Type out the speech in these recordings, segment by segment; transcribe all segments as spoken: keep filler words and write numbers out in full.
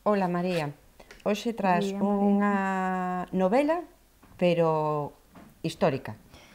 Ola, María. Hoxe tras Día, María. unha novela, pero histórica.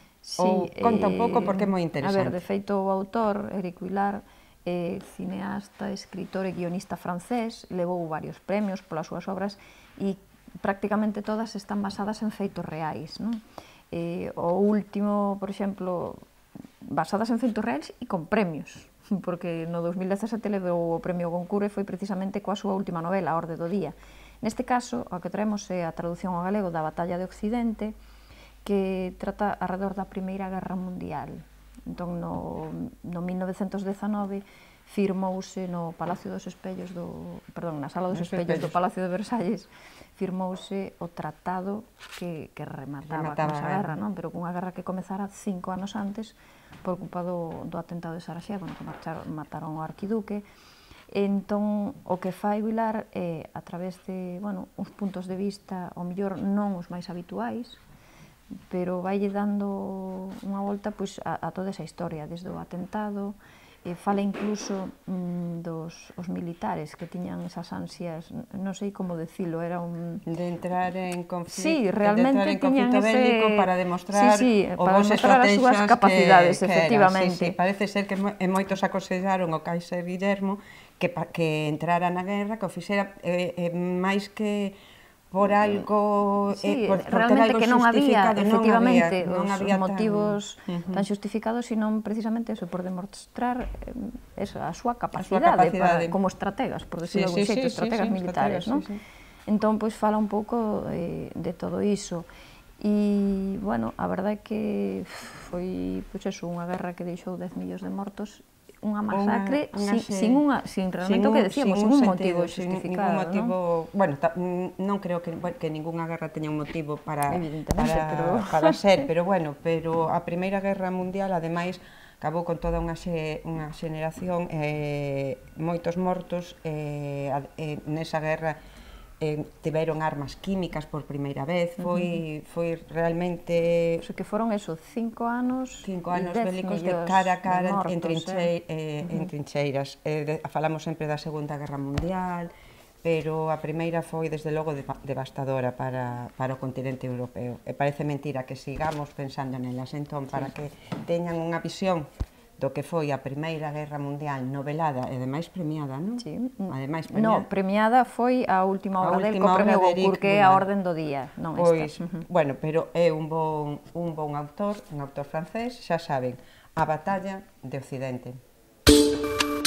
Ou Sí, conta un pouco porque é moi eh, a ver, de interesante. feito o autor, Éric Vilar, é cineasta, escritor e guionista francés, levou varios premios polas súas obras e prácticamente todas están basadas en feitos reais, non? Eh, o último, por exemplo, basadas en feitos reais e con premios, porque no dos mil dezasete levou o premio Goncourt e foi precisamente coa súa última novela, A Orde do Día. Neste caso, o que traemos é a traducción ao galego da Batalla de Occidente, que trata alrededor da Primeira Guerra Mundial. Entón, no, no mil novecentos dezanove, firmouse no Palacio dos Espellos do, perdón, na Sala dos Espellos do Palacio de Versalles, firmouse o tratado que, que remataba, remataba con esa guerra, non? Pero cunha guerra que comezara cinco anos antes por culpa do, do atentado de Sarajevo, que marcharon, mataron o arquiduque. Entón, o que fai Vilar é, a través de, bueno, uns puntos de vista, ao mellor non os máis habituais, pero vaille dando unha volta pois, a, a toda esa historia, desde o atentado, e fala incluso mm, dos os militares que tiñan esas ansias, non sei como decilo, era un... De entrar en conflito, sí, realmente de entrar en tiñan conflito ese... bélico para demostrar sí, sí, o para vos demostrar as súas capacidades, que, que efectivamente. Era, sí, sí, parece ser que moitos aconsellaron ao Kaiser Guillermo que, que entrara na guerra, que o fixera eh, eh, máis que por algo, sí, eh, por, por realmente algo que non había, efectivamente, non había, non os, había os motivos tan, uh -huh. tan xustificados, senón precisamente eso, por demostrar eh, eso, a súa capacidade, a súa capacidade. Para, como estrategas, por decirlo sí, de algún sí, xeito, sí, estrategas sí, militares, sí, non? Sí, sí. Entón, pois, fala un pouco eh, de todo iso. E, bueno, a verdade é que foi, pois eso, unha guerra que deixou dez millóns de mortos, unha masacre unha, unha sin, se... sin, unha, sin realmente sin un, o que decíamos, sin, sin un, un motivo sentido, justificado, sin motivo, non? Bueno, ta, non creo que, bueno, que ninguna guerra teña un motivo para, Evidentemente, para, pero... para ser, pero bueno, pero a Primeira Guerra Mundial, ademais, acabou con toda unha, xe, unha xeneración, eh, moitos mortos, eh, eh, nesa guerra, eh, tiveron armas químicas por primeira vez, foi, uh -huh. foi realmente... O sea, que foron eso, cinco anos cinco anos bélicos de cara a cara mortos, en, trinche, eh? Eh, uh -huh. en trincheiras. Eh, de, falamos sempre da Segunda Guerra Mundial, pero a primeira foi, desde logo, de, devastadora para, para o continente europeo. E parece mentira que sigamos pensando nelas, entón, para sí. que teñan unha visión do que foi a Primeira Guerra Mundial novelada e ademais premiada, non? Sí. Ademais premiada. No, premiada foi a última obra del co premio Goncourt, que é A Orden do Día, non pois, esta. Uh -huh. Bueno, pero é un bon, un bon autor, un autor francés, xa saben, A Batalla de Occidente.